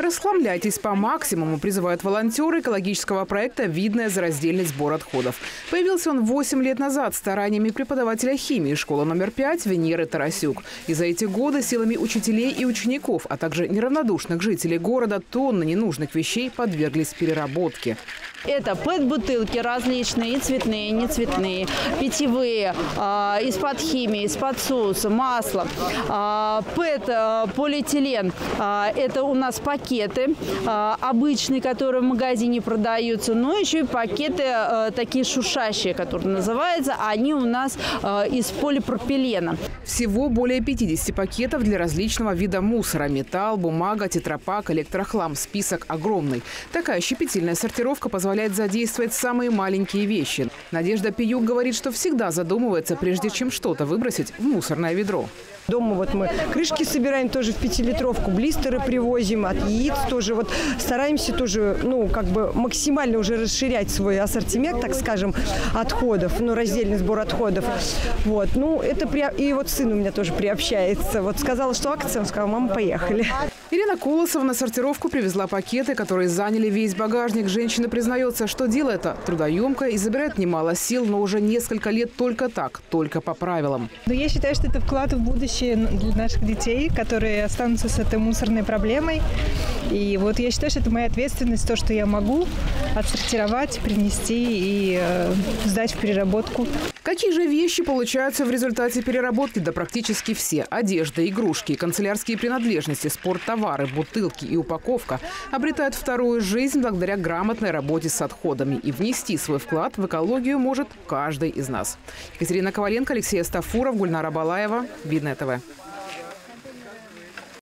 Расхламляйтесь по максимуму, призывают волонтеры экологического проекта «Видное за раздельный сбор отходов». Появился он 8 лет назад стараниями преподавателя химии школы номер 5 Венеры Тарасюк. И за эти годы силами учителей и учеников, а также неравнодушных жителей города тонны ненужных вещей подверглись переработке. Это ПЭТ-бутылки различные, и цветные, и нецветные, питьевые, из-под химии, из-под соуса, масло, ПЭТ-полиэтилен. Это у нас пакеты обычные, которые в магазине продаются, но еще и пакеты такие шуршащие, которые называются, они у нас из полипропилена. Всего более 50 пакетов для различного вида мусора. Металл, бумага, тетрапак, электрохлам. Список огромный. Такая щепетильная сортировка позволяет задействовать самые маленькие вещи. Надежда Пиюк говорит, что всегда задумывается, прежде чем что-то выбросить в мусорное ведро. Дома вот мы крышки собираем тоже в 5-литровку, блистеры привозим, от яиц тоже. Вот стараемся тоже, максимально уже расширять свой ассортимент, так скажем, отходов, раздельный сбор отходов. Вот, и вот сын у меня тоже приобщается. Вот сказала, что акция, он сказал: мама, поехали. Ирина Колосова на сортировку привезла пакеты, которые заняли весь багажник. Женщина признается, что дело это трудоемкое и забирает немало сил, но уже несколько лет только так, только по правилам. Я считаю, что это вклад в будущее для наших детей, которые останутся с этой мусорной проблемой. И вот я считаю, что это моя ответственность, то, что я могу отсортировать, принести и сдать в переработку. Какие же вещи получаются в результате переработки? Да практически все. Одежда, игрушки, канцелярские принадлежности, спорттовары, бутылки и упаковка обретают вторую жизнь благодаря грамотной работе с отходами. И внести свой вклад в экологию может каждый из нас. Екатерина Коваленко, Алексей Астафуров, Гульнара Балаева. Видное ТВ.